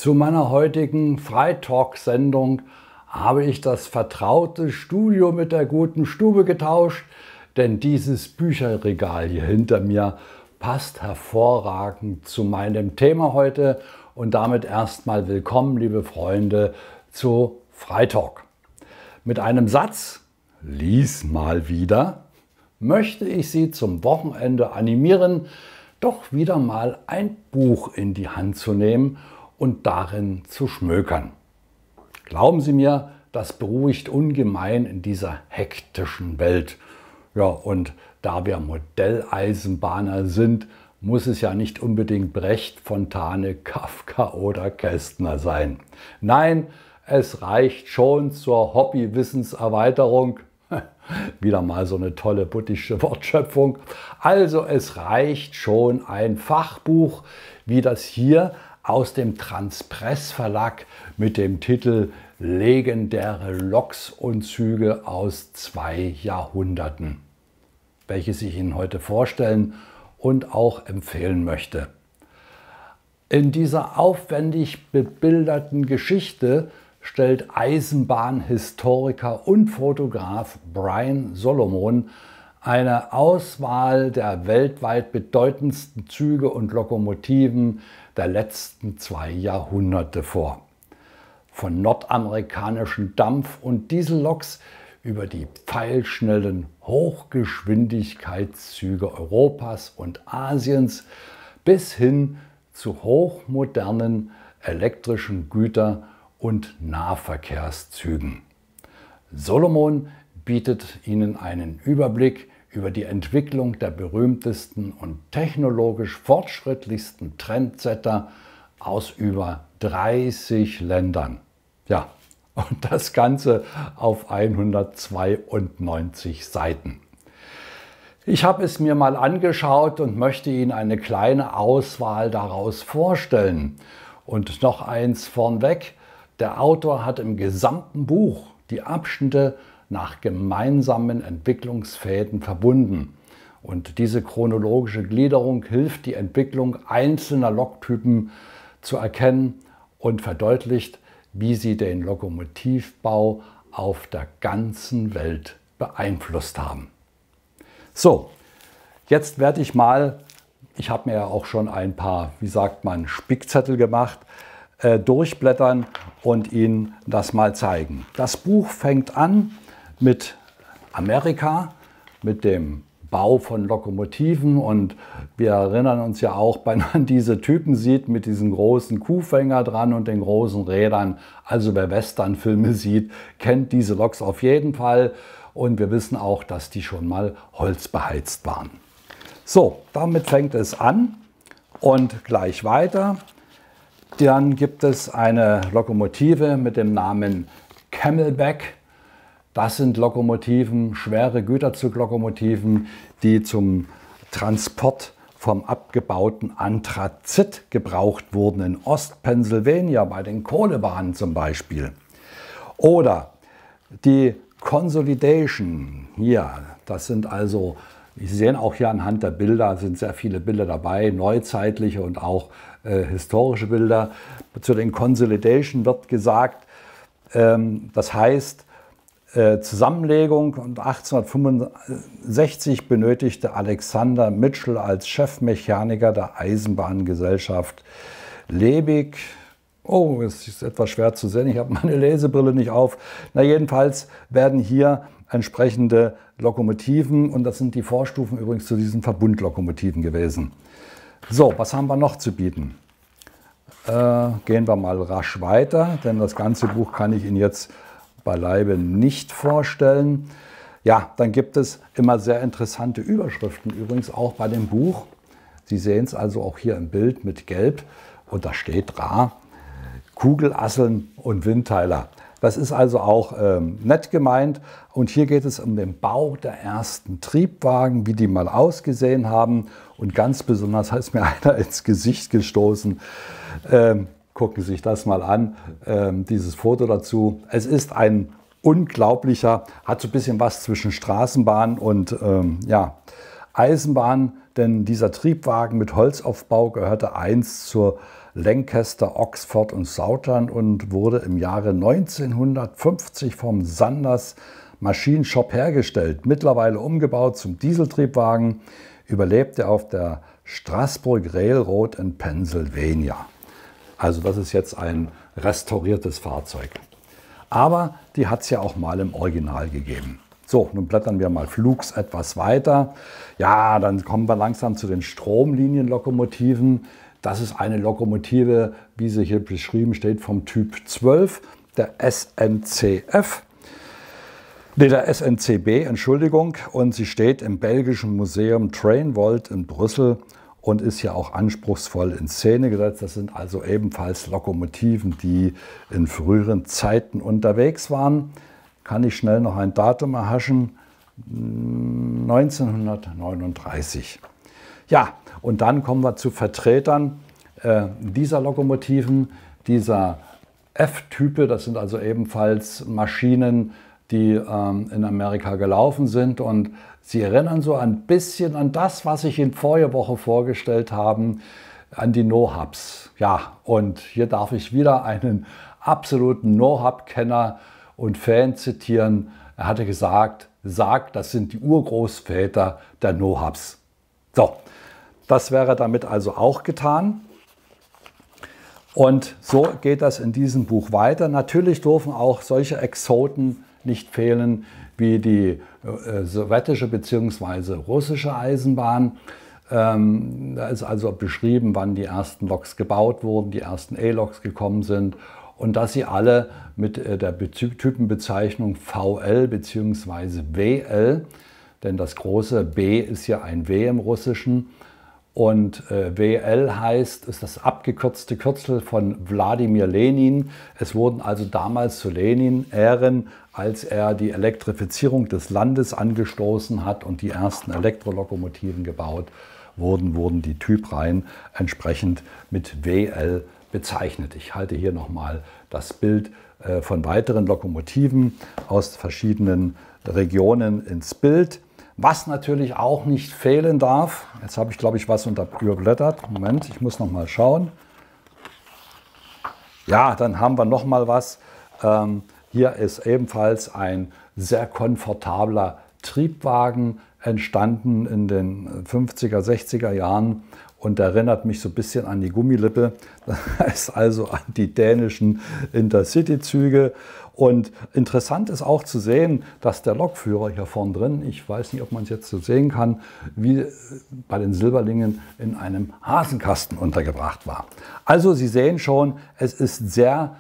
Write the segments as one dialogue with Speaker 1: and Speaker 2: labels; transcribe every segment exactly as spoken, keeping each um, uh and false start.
Speaker 1: Zu meiner heutigen Freitalk-Sendung habe ich das vertraute Studio mit der guten Stube getauscht, denn dieses Bücherregal hier hinter mir passt hervorragend zu meinem Thema heute und damit erstmal willkommen, liebe Freunde, zu Freitalk. Mit einem Satz, lies mal wieder, möchte ich Sie zum Wochenende animieren, doch wieder mal ein Buch in die Hand zu nehmen und darin zu schmökern. Glauben Sie mir, das beruhigt ungemein in dieser hektischen Welt. Ja, und da wir Modelleisenbahner sind, muss es ja nicht unbedingt Brecht, Fontane, Kafka oder Kästner sein. Nein, es reicht schon zur Hobby-Wissenserweiterung. Wieder mal so eine tolle buddhistische Wortschöpfung. Also es reicht schon ein Fachbuch, wie das hier aus dem Transpress Verlag mit dem Titel Legendäre Loks und Züge aus zwei Jahrhunderten, welches ich Ihnen heute vorstellen und auch empfehlen möchte. In dieser aufwendig bebilderten Geschichte stellt Eisenbahnhistoriker und Fotograf Brian Solomon eine Auswahl der weltweit bedeutendsten Züge und Lokomotiven der letzten zwei Jahrhunderte vor. Von nordamerikanischen Dampf- und Dieselloks über die pfeilschnellen Hochgeschwindigkeitszüge Europas und Asiens bis hin zu hochmodernen elektrischen Güter- und Nahverkehrszügen. Solomon bietet Ihnen einen Überblick über die Entwicklung der berühmtesten und technologisch fortschrittlichsten Trendsetter aus über dreißig Ländern. Ja, und das Ganze auf hundertzweiundneunzig Seiten. Ich habe es mir mal angeschaut und möchte Ihnen eine kleine Auswahl daraus vorstellen. Und noch eins vornweg, der Autor hat im gesamten Buch die Abschnitte nach gemeinsamen Entwicklungsfäden verbunden. Und diese chronologische Gliederung hilft, die Entwicklung einzelner Loktypen zu erkennen und verdeutlicht, wie sie den Lokomotivbau auf der ganzen Welt beeinflusst haben. So, jetzt werde ich mal, ich habe mir ja auch schon ein paar, wie sagt man, Spickzettel gemacht, äh, durchblättern und Ihnen das mal zeigen. Das Buch fängt an mit Amerika, mit dem Bau von Lokomotiven, und wir erinnern uns ja auch, wenn man diese Typen sieht mit diesem großen Kuhfänger dran und den großen Rädern, also wer Westernfilme sieht, kennt diese Loks auf jeden Fall, und wir wissen auch, dass die schon mal holzbeheizt waren. So, damit fängt es an und gleich weiter. Dann gibt es eine Lokomotive mit dem Namen Camelback. Das sind Lokomotiven, schwere Güterzuglokomotiven, die zum Transport vom abgebauten Anthrazit gebraucht wurden, in Ostpennsylvania bei den Kohlebahnen zum Beispiel. Oder die Consolidation, hier, das sind also, Sie sehen auch hier anhand der Bilder, sind sehr viele Bilder dabei, neuzeitliche und auch äh, historische Bilder. Zu den Consolidation wird gesagt, ähm, das heißt, Zusammenlegung, und achtzehnhundertfünfundsechzig benötigte Alexander Mitchell als Chefmechaniker der Eisenbahngesellschaft Lebig. Oh, es ist etwas schwer zu sehen, ich habe meine Lesebrille nicht auf. Na, jedenfalls werden hier entsprechende Lokomotiven, und das sind die Vorstufen übrigens zu diesen Verbundlokomotiven gewesen. So, was haben wir noch zu bieten? Äh, gehen wir mal rasch weiter, denn das ganze Buch kann ich Ihnen jetzt beileibe nicht vorstellen. Ja, dann gibt es immer sehr interessante Überschriften, übrigens auch bei dem Buch. Sie sehen es also auch hier im Bild mit Gelb, und da steht Ra, Kugelasseln und Windteiler. Das ist also auch ähm, nett gemeint, und hier geht es um den Bau der ersten Triebwagen, wie die mal ausgesehen haben, und ganz besonders ist mir einer ins Gesicht gestoßen. Ähm, Gucken Sie sich das mal an, ähm, dieses Foto dazu. Es ist ein unglaublicher, hat so ein bisschen was zwischen Straßenbahn und ähm, ja, Eisenbahn, denn dieser Triebwagen mit Holzaufbau gehörte einst zur Lancaster, Oxford und Southern und wurde im Jahre neunzehnhundertfünfzig vom Sanders Maschinenshop hergestellt. Mittlerweile umgebaut zum Dieseltriebwagen, überlebt er auf der Strasburg Railroad in Pennsylvania. Also das ist jetzt ein restauriertes Fahrzeug. Aber die hat es ja auch mal im Original gegeben. So, nun blättern wir mal flugs etwas weiter. Ja, dann kommen wir langsam zu den Stromlinienlokomotiven. Das ist eine Lokomotive, wie sie hier beschrieben steht, vom Typ zwölf, der S N C F. Nee, der S N C B, Entschuldigung. Und sie steht im belgischen Museum Trainvolt in Brüssel und ist ja auch anspruchsvoll in Szene gesetzt. Das sind also ebenfalls Lokomotiven, die in früheren Zeiten unterwegs waren. Kann ich schnell noch ein Datum erhaschen? neunzehnhundertneununddreißig. Ja, und dann kommen wir zu Vertretern äh, dieser Lokomotiven, dieser F-Type. Das sind also ebenfalls Maschinen, die ähm, in Amerika gelaufen sind. Und sie erinnern so ein bisschen an das, was ich Ihnen vorige Woche vorgestellt habe, an die No-Hubs. Ja, und hier darf ich wieder einen absoluten No-Hub-Kenner und Fan zitieren. Er hatte gesagt, sagt, das sind die Urgroßväter der No-Hubs. So, das wäre damit also auch getan. Und so geht das in diesem Buch weiter. Natürlich dürfen auch solche Exoten nicht fehlen wie die äh, sowjetische bzw. russische Eisenbahn. Ähm, da ist also beschrieben, wann die ersten Loks gebaut wurden, die ersten E-Loks gekommen sind und dass sie alle mit äh, der Typenbezeichnung V L bzw. W L, denn das große B ist ja ein W im Russischen, und äh, W L heißt, ist das abgekürzte Kürzel von Wladimir Lenin. Es wurden also damals zu Lenin Ehren, als er die Elektrifizierung des Landes angestoßen hat und die ersten Elektrolokomotiven gebaut wurden, wurden die Typreihen entsprechend mit W L bezeichnet. Ich halte hier nochmal das Bild äh, von weiteren Lokomotiven aus verschiedenen Regionen ins Bild. Was natürlich auch nicht fehlen darf, jetzt habe ich glaube ich was unter überblättert, Moment, ich muss noch mal schauen. Ja, dann haben wir noch mal was. Ähm, hier ist ebenfalls ein sehr komfortabler Triebwagen entstanden in den fünfziger, sechziger Jahren und erinnert mich so ein bisschen an die Gummilippe. Das heißt also an die dänischen Intercity-Züge. Und interessant ist auch zu sehen, dass der Lokführer hier vorn drin, ich weiß nicht, ob man es jetzt so sehen kann, wie bei den Silberlingen in einem Hasenkasten untergebracht war. Also Sie sehen schon, es ist sehr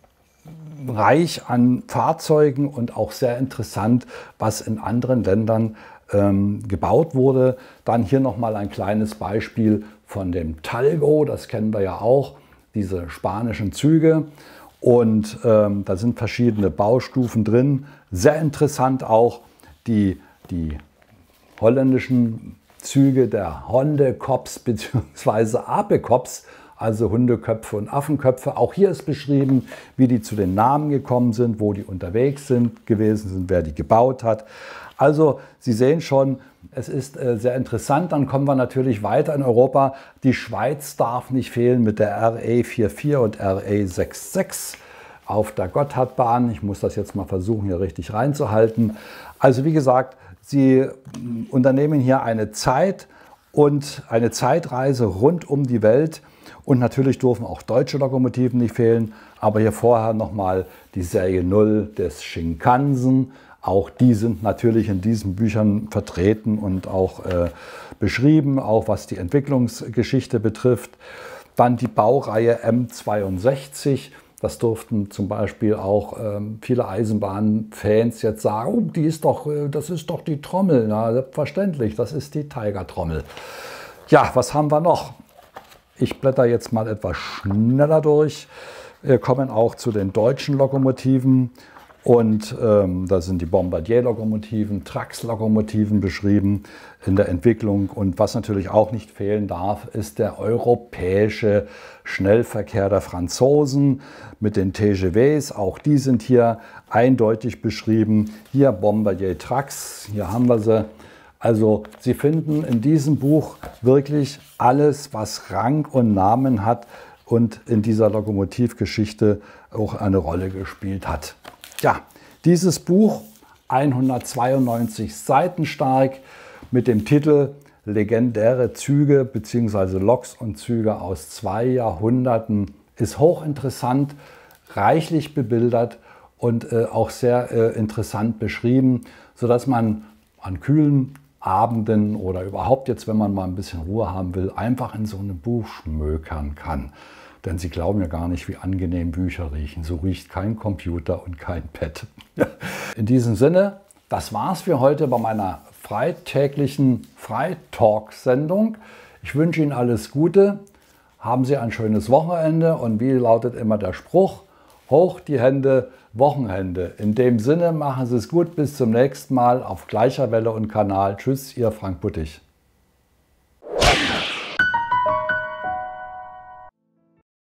Speaker 1: reich an Fahrzeugen und auch sehr interessant, was in anderen Ländern ähm, gebaut wurde. Dann hier nochmal ein kleines Beispiel von dem Talgo, das kennen wir ja auch, diese spanischen Züge. Und ähm, da sind verschiedene Baustufen drin. Sehr interessant auch die, die holländischen Züge der Hondekops bzw. Apekops, also Hundeköpfe und Affenköpfe. Auch hier ist beschrieben, wie die zu den Namen gekommen sind, wo die unterwegs sind, gewesen sind, wer die gebaut hat. Also Sie sehen schon, es ist äh, sehr interessant. Dann kommen wir natürlich weiter in Europa. Die Schweiz darf nicht fehlen mit der R E vierundvierzig und R E sechsundsechzig auf der Gotthardbahn. Ich muss das jetzt mal versuchen, hier richtig reinzuhalten. Also wie gesagt, Sie unternehmen hier eine Zeit und eine Zeitreise rund um die Welt. Und natürlich dürfen auch deutsche Lokomotiven nicht fehlen. Aber hier vorher nochmal die Serie null des Shinkansen. Auch die sind natürlich in diesen Büchern vertreten und auch äh, beschrieben, auch was die Entwicklungsgeschichte betrifft. Dann die Baureihe M zweiundsechzig. Das durften zum Beispiel auch ähm, viele Eisenbahnfans jetzt sagen, oh, die ist doch, das ist doch die Trommel. Na, selbstverständlich, das ist die Tiger-Trommel. Ja, was haben wir noch? Ich blätter jetzt mal etwas schneller durch. Wir kommen auch zu den deutschen Lokomotiven. Und ähm, da sind die Bombardier-Lokomotiven, Trax-Lokomotiven beschrieben in der Entwicklung. Und was natürlich auch nicht fehlen darf, ist der europäische Schnellverkehr der Franzosen mit den T G Vs. Auch die sind hier eindeutig beschrieben. Hier Bombardier Trax, hier haben wir sie. Also Sie finden in diesem Buch wirklich alles, was Rang und Namen hat und in dieser Lokomotivgeschichte auch eine Rolle gespielt hat. Ja, dieses Buch, hundertzweiundneunzig Seiten stark, mit dem Titel Legendäre Züge bzw. Loks und Züge aus zwei Jahrhunderten, ist hochinteressant, reichlich bebildert und äh, auch sehr äh, interessant beschrieben, sodass man an kühlen Abenden oder überhaupt jetzt, wenn man mal ein bisschen Ruhe haben will, einfach in so einem Buch schmökern kann. Denn Sie glauben ja gar nicht, wie angenehm Bücher riechen. So riecht kein Computer und kein Pad. In diesem Sinne, das war's für heute bei meiner freitäglichen Freitalk-Sendung. Ich wünsche Ihnen alles Gute. Haben Sie ein schönes Wochenende und wie lautet immer der Spruch? Hoch die Hände, Wochenende. In dem Sinne, machen Sie es gut. Bis zum nächsten Mal auf gleicher Welle und Kanal. Tschüss, Ihr Frank Buttig.